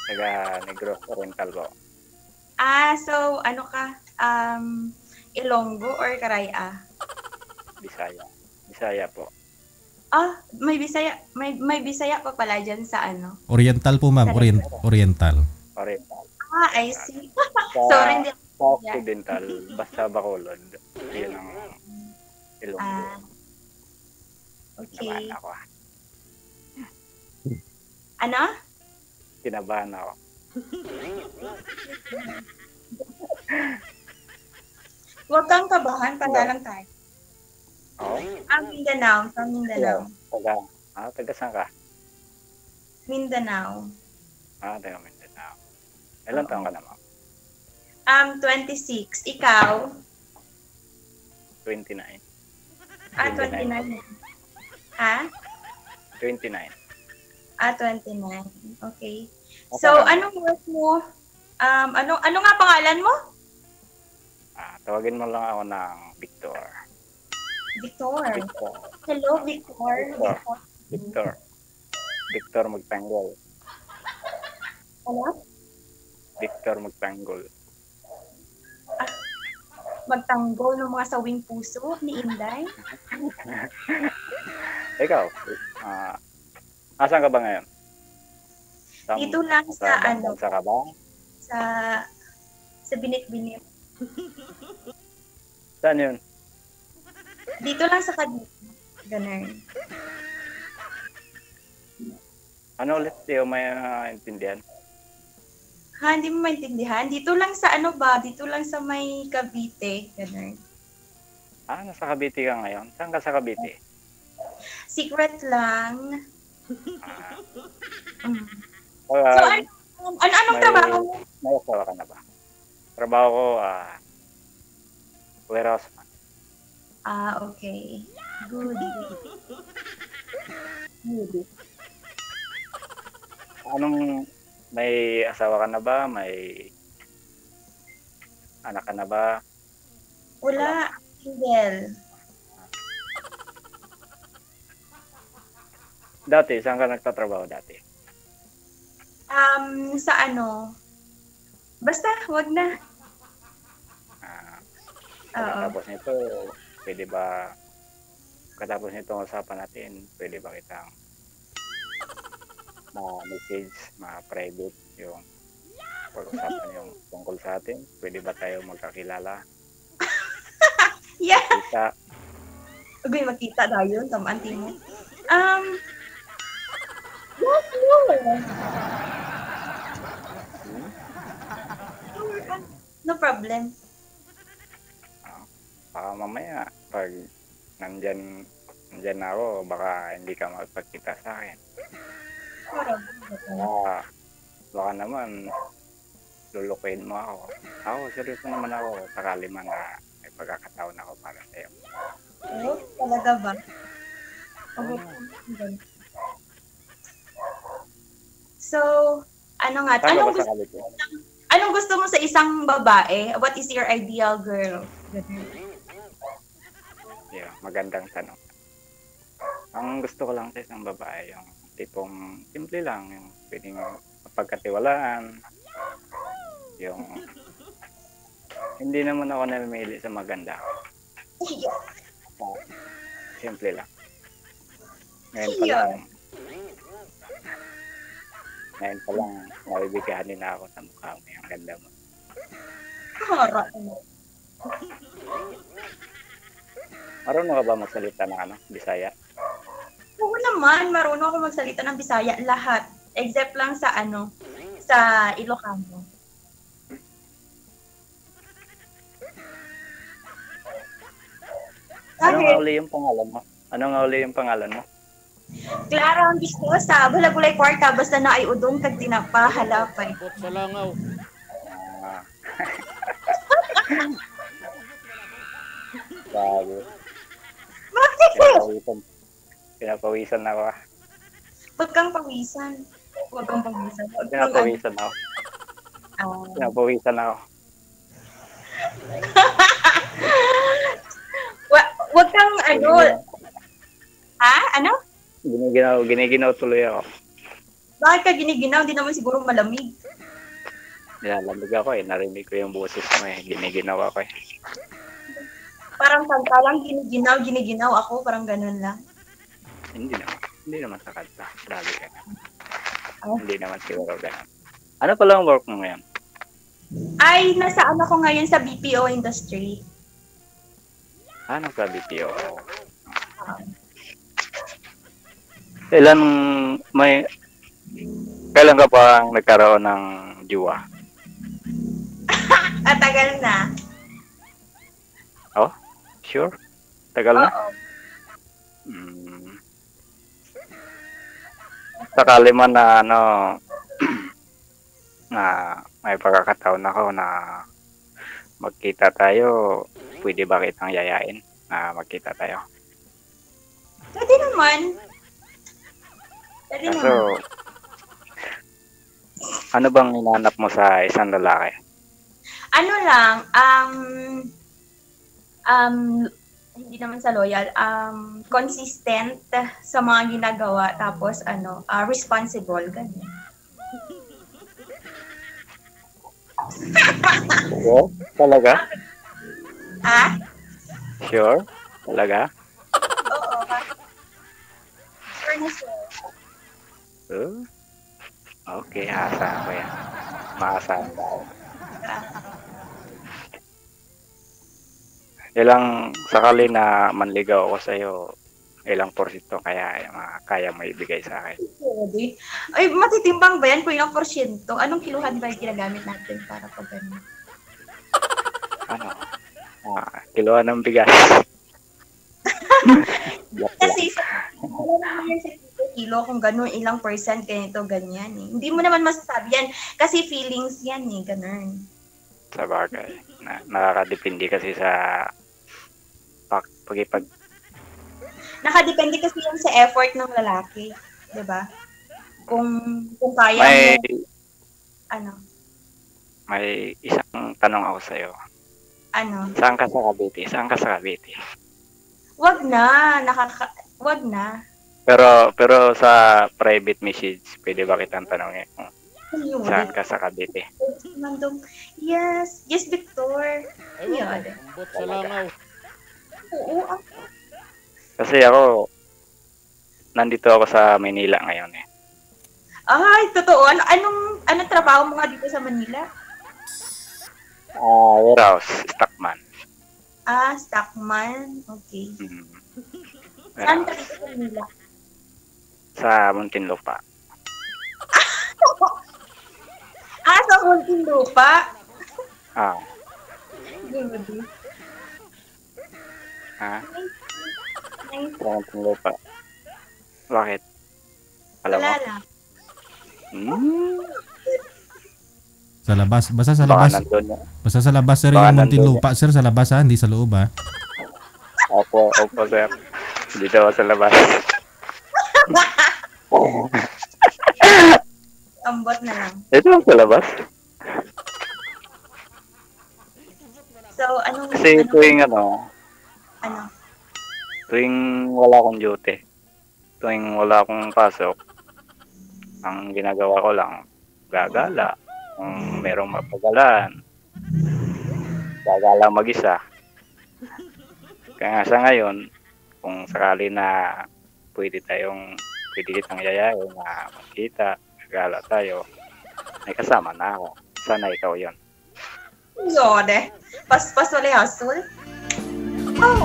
Taga Negros Oriental po. So ano ka? Ilonggo or Karaya? Bisaya. Bisaya po. May Bisaya pa pala dyan sa ano. Oriental po, ma'am. Sa Oriental. Oriental. I see. Sa, Sorry, hindi. sa Occidental, basta Bacolod. Yun ang Ilonggo. Okay. Kinabahan ako. Ano? Kinabahan ako. Huwag kang kabahan, panda lang tayo. Oo. Mindanao, from Mindanao. Taga saan ka? Mindanao. Taga Mindanao. Ilan taon ka naman? 26. Ikaw? 29. 29. Ha? 29. 29. Okay. So, anong work mo? Ano nga pangalan mo? Tawagin mo lang ako ng Victor. Victor. Hello, Victor. Victor Magtanggol. Ano? Victor Magtanggol. Magtanggol ng mga sawing puso ni Inday. Ikaw, asan ka ba ngayon? Dito lang sa ano? Sa ka ba? Sa Binit-Binit. Saan yun? Dito lang sa Cavite. Ganun. Ano ulit? Di ko may intindihan. Hindi mo maintindihan? Dito lang sa ano ba? Dito lang sa may Cavite. Ganun. Nasa Cavite ka ngayon? Saan ka sa Cavite? Secret lang. So, anong trabaho mo? May asawa ka na ba? Trabaho ko, warehouse man. Okay. Good. May asawa ka na ba? May anak ka na ba? Wala. Single. Dati, saan ka nagtatrabaho dati? Sa ano? Basta, wag na. Katapos nito, pwede ba, katapos nito usapan natin, pwede ba kitang message, private yung pag-usapan yung tungkol sa atin? Pwede ba tayo magkakilala? Yeah. Kita. Okay, magkita tayo. Tamaan mo. No problem. Baka mamaya, pag nandyan ako, baka hindi ka magpagkita sa akin. Baka naman, lulukuin mo ako. Seryoso naman ako. Sakali man na may pagkakataon ako para sa'yo. Talaga ba? So, ano nga? Anong gusto mo sa isang babae? What is your ideal girl? Yeah, magandang tanong. Ang gusto ko lang sa isang babae, yung tipong simple lang, yung pwedeng mapagkatiwalaan, yung hindi naman ako namimili sa maganda. Simple lang. Ngayon pa lang, nabibigyanin na ako sa mukha mo, yung ganda mo. Marunong ka ba magsalita ng Bisaya? Oo naman, marunong ako magsalita ng Bisaya lahat. Except lang sa sa Ilocano. Ano nga uli yung pangalan mo? Clara ang gusto sa Balagulay Kwarta basta na ay udong kag tinapa halapay. Sa langaw. Bago. Pinapawisan ako. Huwag kang pawisan. Pinapawisan ako. Huwag kang Ha? Ano? Giniginaw tuloy ako. Bakit ka giniginaw? Hindi naman siguro malamig. Nilalamig ako eh. Narinig ko yung boses mo eh. Giniginaw ako eh. Parang kanta lang, giniginaw ako, parang ganun lang. Hindi naman. Hindi naman sa kanta. Grabe ka na. Oh. Hindi naman siguro ganun. Ano pala ang work mo ngayon? Ay, nasa ano ko ngayon sa BPO industry. Ano sa BPO? Kailan kailan ka pa nagkaroon ng jowa? Tagal na. Oh? Sure? Tagal na? Oo. Sakali man na na may pagkakataon ako na magkita tayo, pwede ba kitang yayain na magkita tayo? Pwede naman. Pwede Kaso, naman. ano bang hinanap mo sa isang lalaki? Ano lang, hindi naman sa loyal, consistent sa mga ginagawa, tapos responsible, ganyan. Sure? Talaga? Ah? Sure? Talaga? Oo. Sure na sure. Okay, asa ko yan. Maasahan tayo. Ilang sakali na manligaw ako sa'yo, ilang porsyento kaya mo ibigay sa akin? Pwede. Ay, matitimbang ba yan kung ilang porsyento? Anong kiluhan ba yung ginagamit natin para pag gano'n? Ano? Kiluhan ng bigas. Kasi wala naman yan sa kilo kung gano'n, ilang percent ganito, ganyan eh. Hindi mo naman masasabi yan kasi feelings yan eh, gano'n. Sa bagay. Nakakadepende kasi sa pag Nakadepende kasi yan sa effort ng lalaki, 'di ba? Kung kaya may mo, may isang tanong ako sa iyo. Saan ka sa Cavite? Saan ka sa Cavite? Wag na, wag na. Pero sa private message, pwede ba kitang tanongin kung Ayun. saan ka sa Cavite? Yes, Victor. Ayun, ambot sa langaw. Oo, Kasi ako, nandito ako sa Manila ngayon eh. ay, totoo. Anong trabaho mo nga dito sa Manila? Warehouse, stockman. Stockman. Okay. Warehouse. Saan ka dito sa Manila? Sa Muntinlupa. Sa Muntinlupa? Good. Nice. Sa Muntinlupa. Bakit? Alam mo? Wala lang. Sa labas. Basta sa Baka labas. nandun na. Basta sa labas, sir. Baka Yung nandun Muntinlupa, sir. Sa labas, ha? Hindi sa loob, ha? Opo, sir. Dito ako sa labas. Ambot na lang. Dito ako sa labas. So, Kasi tuwing tuwing wala akong duty, tuwing wala akong pasok, ang ginagawa ko lang, gagala. Kung merong mapagalaan, gagala mag-isa. Kaya nga sa ngayon, kung sakali na pwede kitang yayain na magkita, gagala tayo, may kasama na ako. Sana ikaw yon. Yode. Paspas wala hasul. Oh.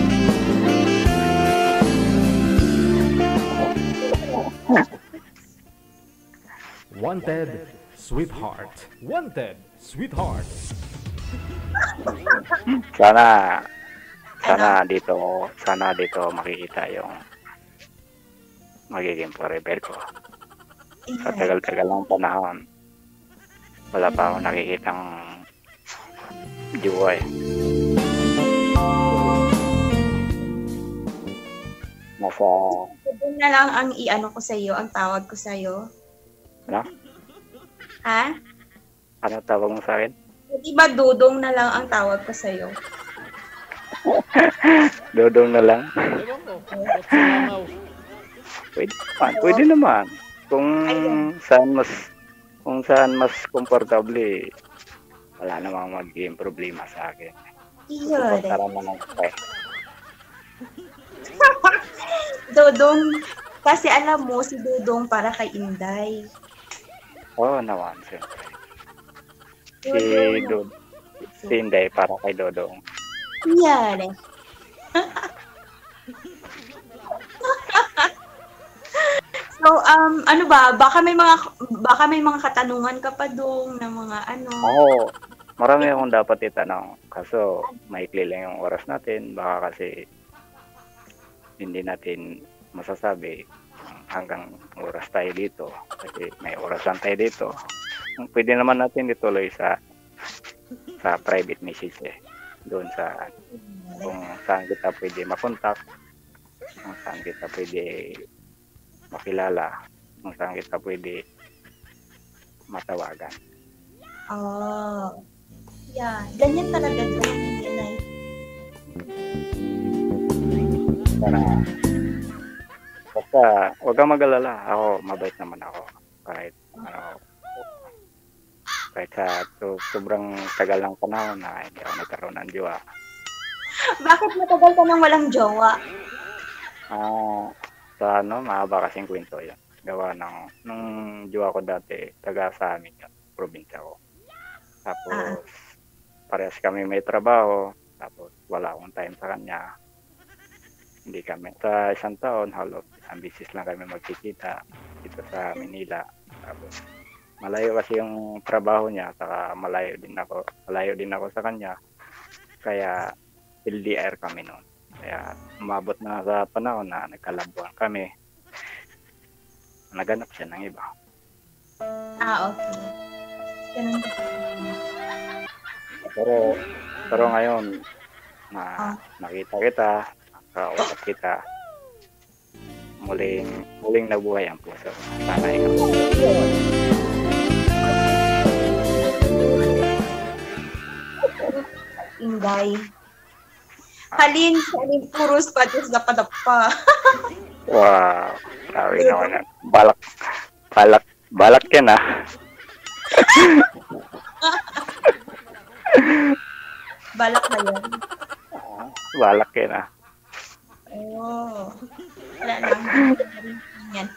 Wanted, sweetheart. Wanted, sweetheart. Sana dito makikita yung magiging forever ko. Sa tagal-tagal ng panahon, wala pa akong nakikitang jowa eh. Doon na lang ang ko sa iyo, ang tawag ko sa iyo. Ano? Ha? Ano tawag mo sa akin? Di ba Dudong na lang ang tawag ko sa iyo? Dodong na lang. Ewan ko, ambot sa langaw. Pwede naman. Kung Ayun. saan mas komportable, wala namang magiging problema sa akin. Yun. Suportahan naman ko eh. Dodong, kasi alam mo, si Dodong para kay Inday. Oo naman, siyempre. Si Dodong. Inday para kay Dodong. Yan. So, ano ba? Baka may mga katanungan ka pa dong na mga ano. Oo, marami akong dapat itanong. Kaso, maikli lang yung oras natin. Baka kasi hindi natin masasabi hanggang oras tayo dito. Kasi may oras lang tayo dito. Pwede naman natin ituloy sa private message eh. Doon sa kung saan kita pwede makontak, kung saan kita pwede makilala, kung saan kita pwede matawagan. Oh. Yeah, ganyan talaga dong. Yan ay. Basta, huwag kang mag-alala. Ako, mabait naman ako. Kahit sa sobrang tagal ng panahon na hindi ako nagkaroon ng jowa. Bakit matagal ka nang walang jowa? Mahaba kasing kwento yan. Gawa nung jowa ko dati, taga sa amin yan, probinsya ko. Tapos, parehas kami may trabaho. Tapos, wala akong time sa kanya. Hindi kami. Sa isang taon, halos isang bisis lang kami magkikita dito sa Manila. Tapos, malayo kasi yung trabaho niya, saka malayo din ako sa kanya. Kaya, LDR kami noon. Kaya, umabot na sa panahon na nagkalabuan kami. Naganap siya ng iba. Okay. Ganun ba? Pero ngayon, nakita kita, nakausap kita, muling nabuhay ang puso. Sana ikaw. Inday. Halin puros patis dapadapa. Wow, sabi naman yan. Balak yan ah. Balak ba yan? Balak yan ah. Oh. Wala lang. Yan.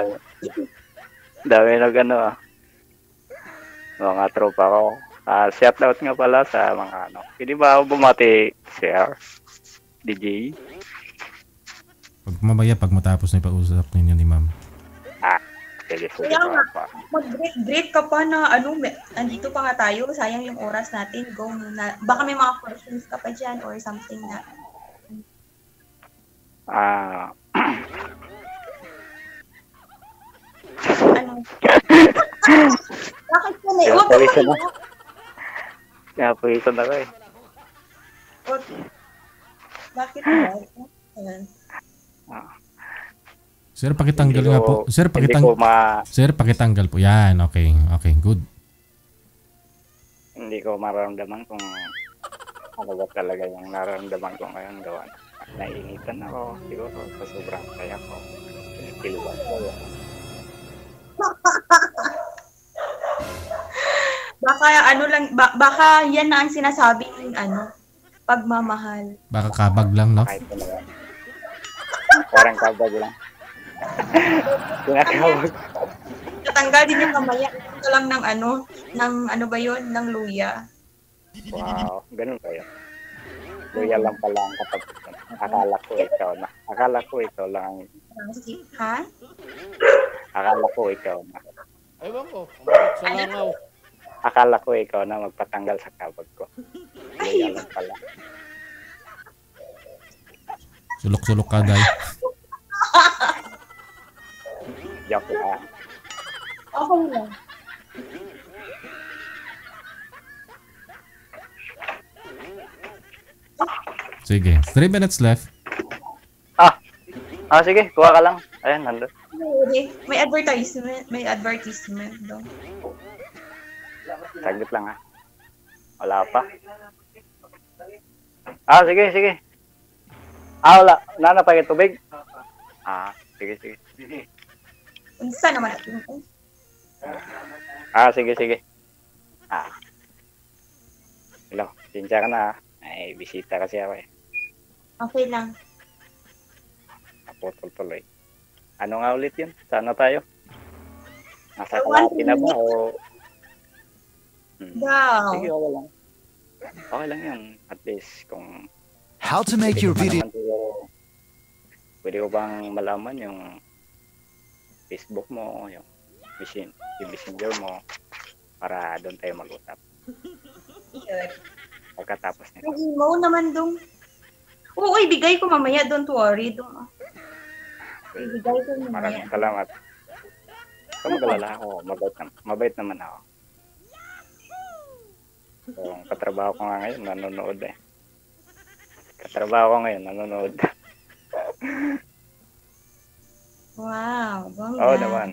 Dami ah. Mga tropa ko. Shout out nga pala sa mga ano. Pwede ba ako bumati, Sir? DJ? Pag matapos na ipag-usap ninyo ni ma'am. Sige. Kaya nga, mag-greet ka pa na andito pa nga tayo, sayang yung oras natin, go muna. Baka may mga questions ka pa dyan or something na. Ano? Bakit ka na? Huwag ka Pawisan na. na. Kaya pawisan ako eh. Bakit ba? Ayan. Sir, pakitanggal nga po. Sir, Sir, pakitanggal po. Yan, okay. Okay, good. Hindi ko mararamdaman kung ano ba talaga yung nararamdaman ko ngayon gawa. Naiinitan ako siguro sa sobrang saya ko. Kiluwas ko. Baka yan na ang sinasabing pagmamahal. Baka kabag lang, no? Kahit talaga. Parang kabag lang. Kinakawag. Tatanggal din yung kamaya. Ito lang ng ng luya. Wow, ganun kayo. Luya lang pala ang kapag akala ko ikaw na. Akala ko ikaw lang. Ha? Akala ko ikaw na. Ewan ko, umakit sa langaw. Akala ko ikaw na magpatanggal sa kabag ko. Luya lang pala. Sulok-sulok ka, guys. Joke lang. Okay lang. Sige, 3 minutes left. Sige, kuha ka lang. Ayan, nandun. May advertisement daw. Saglit lang Wala pa. Sige. Wala. Nana pa yung tubig? Sige. Unsa naman ito? Sige, sige. Hello, sinsya ka na. Ay, bisita kasi ako eh. Okay lang. Naputol tuloy. Ano nga ulit yun? Sana tayo? Nasa One kalahati na ba minute. o... Wow. Sige, okay lang. Okay lang yun. At least kung... How to make your video. Pwede ko bang malaman yung Facebook mo, yung messenger mo para doon tayo mag-usap pagkatapos nito. Yung email naman dong. Oo, ibigay ko mamaya. Don't worry. Ibigay ko mamaya. Maraming salamat. Kung magalala ako, mabait naman ako. So, katrabaho ko nga ngayon, nanonood eh. Wow, bongga. Oo naman.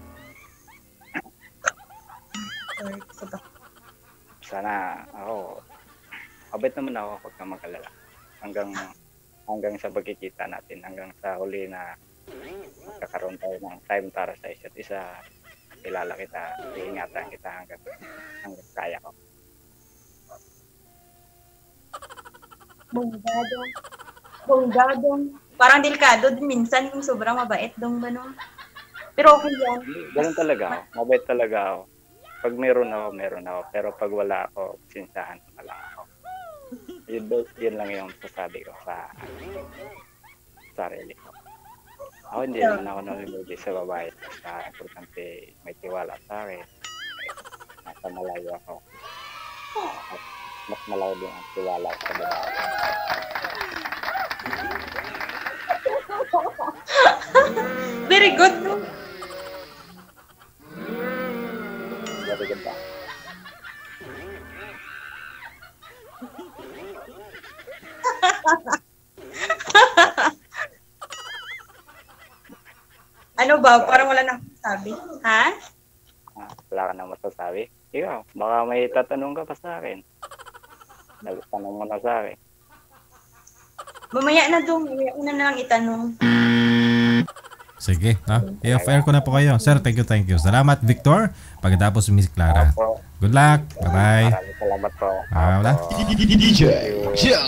Sana ako, mabait naman ako pagka magalala. Hanggang sa pagkikita natin, hanggang sa huli na magkakaroon tayo ng time para sa isa't isa. Kilala kita, iingatan kita hanggang kaya ko. Bonggadong. Parang delikado din minsan yung sobrang mabait dong gano'n. Pero okay yan. Ganun talaga ako. Mabait talaga ako. Pag meron ako. Pero pag wala ako, sinsahan na lang ako. Yun lang yung sasabi ko sa sarili ko. Ako hindi naman ako nalilindi sa babae. Basta importante may tiwala sa akin. Nasa malayo ako. At mas malayo din ang tiwala sa babae. Very good, no? Very good ba? Ano ba? Parang wala nang sabi. Ha? Wala ka na masasabi? Ikaw, baka may tatanong ka pa sa akin. Tanong mo na sa akin. Mamaya na dong. Mamaya ko na lang itanong. Sige, no? I-off-air ko na po kayo. Sir, thank you. Salamat, Victor. Pagkatapos, Miss Clara. Opo. Good luck. Bye-bye. Maraming salamat po. Wala. DJ Joe.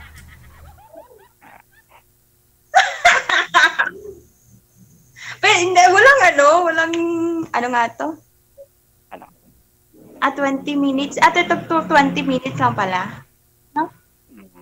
Pero hindi, walang ano nga to? Ano? 20 minutes. Ito 20 minutes lang pala. Mhm.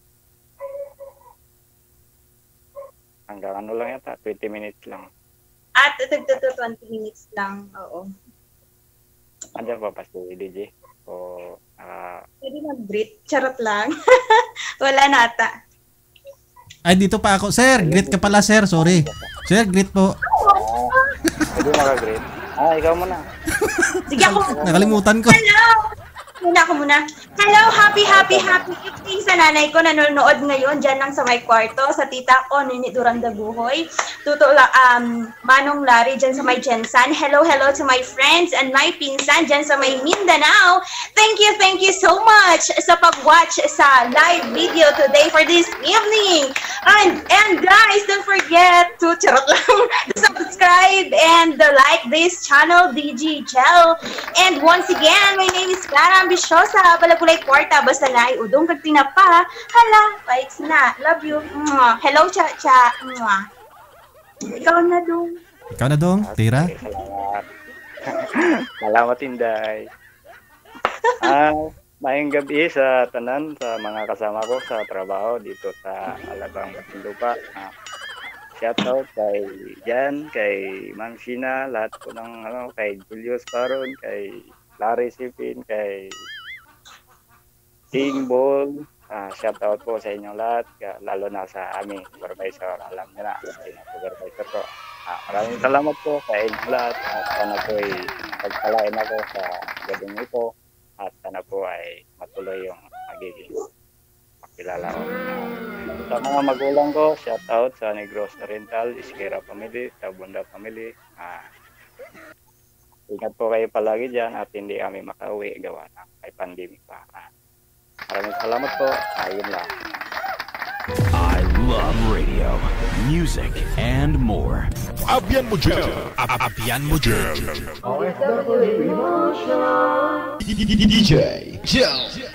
Hanggang ano lang yata, 20 minutes lang. Ito 20 minutes lang. Oo. Andiyan pa si DJ? Pwede mag-greet. Charot lang. Wala na ata. Ay, dito pa ako. Sir, greet ka pala, sir. Sorry. Sir, greet po. Pwede maka-greet? Ikaw muna. Sige ako. Nakalimutan ko. Hello! Ako muna. Hello, happy evening sa nanay ko nanonood ngayon dyan lang sa may kwarto, sa tita ko, Nini Duranda Buhoy, Manong Larry dyan sa may Jensan. Hello to my friends and my pinsan dyan sa may Mindanao. Thank you so much sa pag-watch sa live video today for this evening. And guys, don't forget to subscribe and like this channel, DG Gel. And once again, my name is Clara Ambisyosa, Balagulay Kwarta, basta na udong kag tinapa. Hala, likes na. Love you. Mwah. Hello, Cha. Mwah. Ikaw na dong. Tira. Okay, salamat. Salamat, Inday. Mayang gabi sa tanan, sa mga kasama ko sa trabaho dito sa Alabang Masinlupa. Shoutout kay Jan, kay Ma'am Sheena, lahat po ng kay Julius Paron, kay Larry Sipin, kay Ting Ball. Shoutout po sa inyong lahat, lalo na sa aming supervisor. Alam niyo na, supervisor ko. Maraming salamat po sa inyong lahat. At sana po ay pagpalain ako sa gabing ito. At sana po ay matuloy yung magiging makilala ko. Sa mga magulang ko, shoutout sa Negros Oriental, Iskira Family, Tabunda Family. Ingat po kayo palagi dyan at hindi kami makauwi gawa ng may pandemic pa. Maraming salamat po. Ayun lang. Love Radio, music, and more. Abyan mo dyan. Abyan mo dyan. DJ Joe.